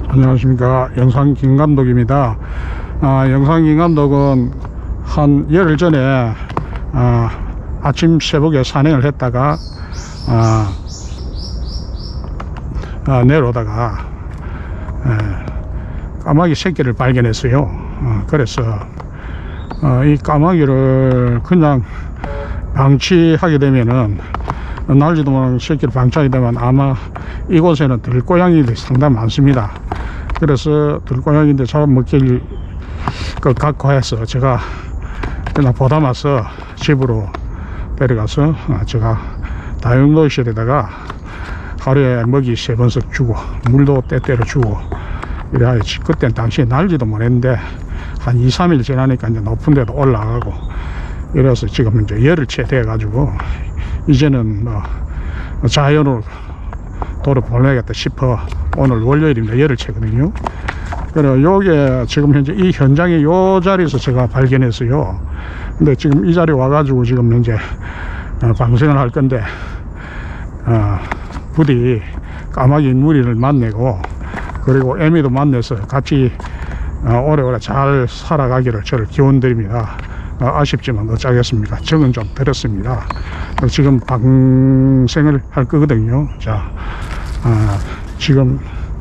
안녕하십니까. 영상 김감독입니다. 영상 김감독은 한 열흘 전에 아침 새벽에 산행을 했다가 내려오다가 까마귀 새끼를 발견했어요. 그래서 이 까마귀를 그냥 방치하게 되면은 날지도 모르는 새끼를 방치하게 되면 아마 이곳에는 들고양이들이 상당히 많습니다. 그래서 들고양이들 잡아먹힐 것 같고 해서 제가 그냥 보담아서 집으로 데려가서 제가 다용도실에다가 하루에 먹이 3번씩 주고 물도 때때로 주고 이래 하였지. 그때는 당시에 날지도 못했는데 한 2-3일 지나니까 이제 높은 데도 올라가고 이래서 지금 이제 열흘 채 돼 가지고 이제는 자연으로 도로 보내야겠다 싶어. 오늘 월요일입니다. 열흘 채거든요. 그래 요게 지금 현재 이 현장에 요 자리에서 제가 발견했어요. 근데 지금 이 자리에 와가지고 지금 현재 방생을 할 건데 부디 까마귀 무리를 만나고 그리고 애미도 만나서 같이 오래오래 잘 살아가기를 저를 기원드립니다. 아쉽지만 어쩌겠습니까. 정은 좀 들었습니다. 지금 방생을 할 거거든요. 자, 지금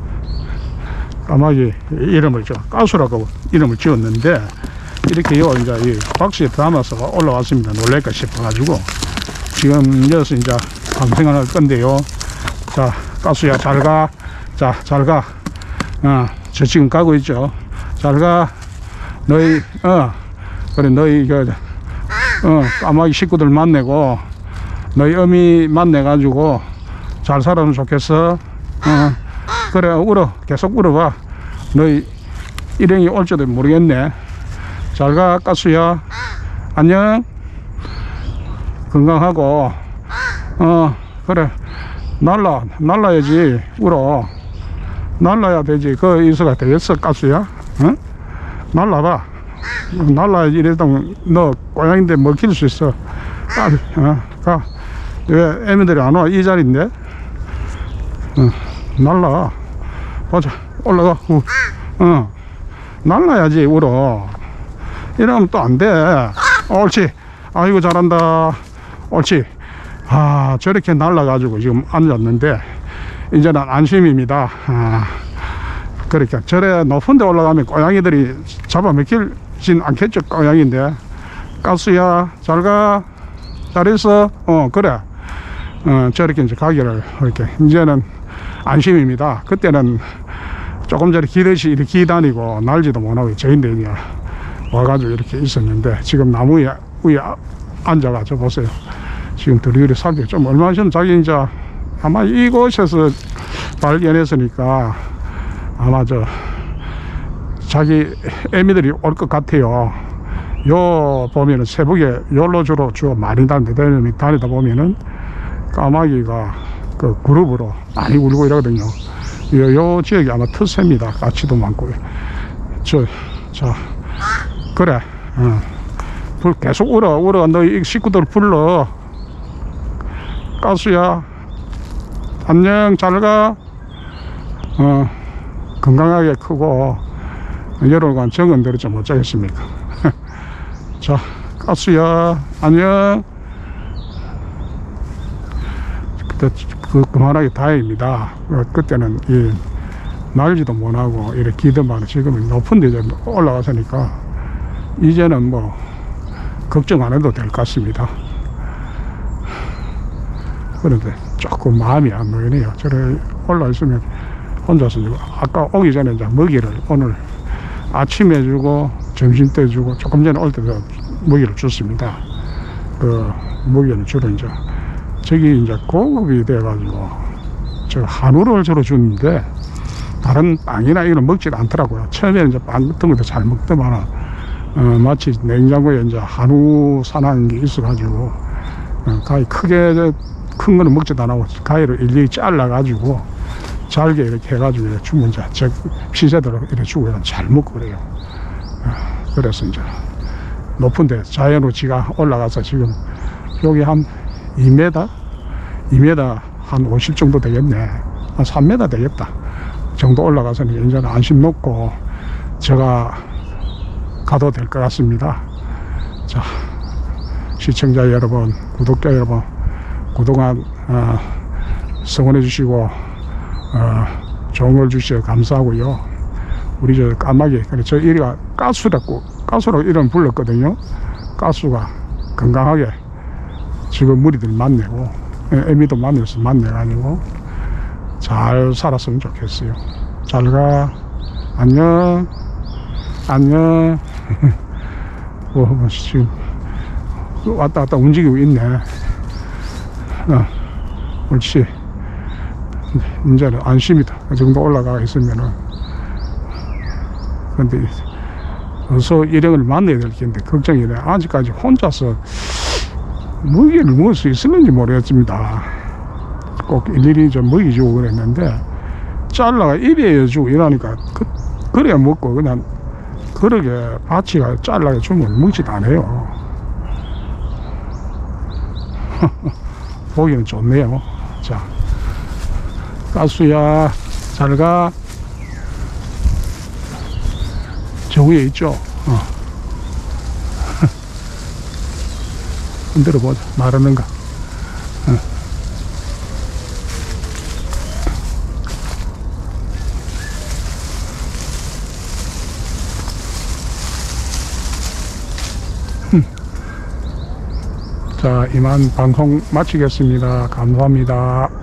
까마귀 이름을 가수라고 이름을 지었는데 이렇게요 이제 이 박스에 담아서 올라왔습니다. 놀랄까 싶어가지고 지금 여기서 이제 방생을 할 건데요. 자, 가수야 잘가. 자, 잘가. 저 지금 가고 있죠. 잘가. 너희 그래 너희 까마귀 식구들 만나고 너희 어미 만나가지고 잘 살아면 좋겠어. 그래 울어. 계속 울어봐. 너희 일행이 올지도 모르겠네. 잘가 가수야. 안녕. 건강하고 그래 날라야지. 울어. 날라야 되지. 그 이수가 되겠어 가수야. 응? 날라봐. 날라야지. 이래도 너 고양인데 먹힐 수 있어. 가. 왜 애미들이 안 와? 이 자리인데. 날라. 보자. 올라가. 날라야지. 울어. 이러면 또 안 돼. 옳지. 아이고 잘한다. 옳지. 저렇게 날라가지고 지금 앉았는데 이제는 안심입니다. 그러니까 저래 높은 데 올라가면 고양이들이 잡아먹힐진 않겠죠. 고양이인데. 가수야 잘가. 잘했어. 그래. 저렇게 이제 가기를 이렇게 이제는 안심입니다. 그때는 조금 전에 기듯이 이렇게 기다니고 날지도 못하고 저인데 그냥 와가지고 이렇게 있었는데 지금 나무 위에 앉아가지고 보세요. 지금 들이리 살펴 좀 얼마 전에 자기 이제 아마 이곳에서 발견했으니까 아마 자기 애미들이 올 것 같아요. 요 보면은 새벽에 요로 주로 많이 다니다 보면은 까마귀가 그 그룹으로 많이 울고 이러거든요. 요 지역이 아마 특세입니다. 가치도 많고. 자, 그래. 계속 울어. 너희 식구들 불러. 가수야. 안녕, 잘가. 건강하게 크고, 여러분 정은 들었지 못하겠습니까? 자, 가수야. 안녕. 그만하기 다행입니다. 그때는 날지도 못하고 이렇게 기도만 지금은 높은 데 올라가서니까 이제는 뭐 걱정 안 해도 될 것 같습니다. 그런데 조금 마음이 안 놓이네요. 저래 올라있으면 혼자서 아까 오기 전에 이제 먹이를 오늘 아침에 주고 점심 때 주고 조금 전에 올 때도 먹이를 줬습니다. 그 먹이는 주로 이제 저기 이제 고급이 돼가지고 저 한우를 주로 주는데 다른 빵이나 이런 먹지도 않더라고요. 처음에는 이제 빵 같은 것도 잘 먹더만 마치 냉장고에 이제 한우 사놓은 게 있어가지고 가위 크게 큰 거는 먹지도 않고 가위를 일일이 잘라가지고 잘게 이렇게 해가지고 이렇게 주면 이제 저 피세대로 이렇게 주고 잘 먹고 그래요. 그래서 이제 높은데 자연으로 지가 올라가서 지금 여기 한 2m 한 50 정도 되겠네. 한 3m 되겠다. 정도 올라가서는 이제는 안심 놓고 제가 가도 될 것 같습니다. 자, 시청자 여러분, 구독자 여러분, 그동안 성원해 주시고 좋은 걸 주셔서 감사하고요. 우리 저 까마귀, 저 이리가 가수라고 이름 불렀거든요. 가수가 건강하게 지금 무리들 만나고 애미도 만나서 만나가지고 잘 살았으면 좋겠어요. 잘가. 안녕. 안녕. 지금 왔다 갔다 움직이고 있네. 옳지. 이제는 안심이다. 그 정도 올라가 있으면은. 근데 어서 일행을 만나야 될 텐데 걱정이 돼. 아직까지 혼자서 먹이를 먹을 수 있을는지 모르겠습니다. 꼭 일일이 좀 먹이 주고 그랬는데 잘라가 입에 주고 이러니까 그래야 먹고 그냥 그러게 바치가 잘라가 주면 먹지도 않아요. 보기는 좋네요. 자, 가수야 잘가. 저 위에 있죠. 흔들어 보자. 마르는가. 자, 이만 방송 마치겠습니다. 감사합니다.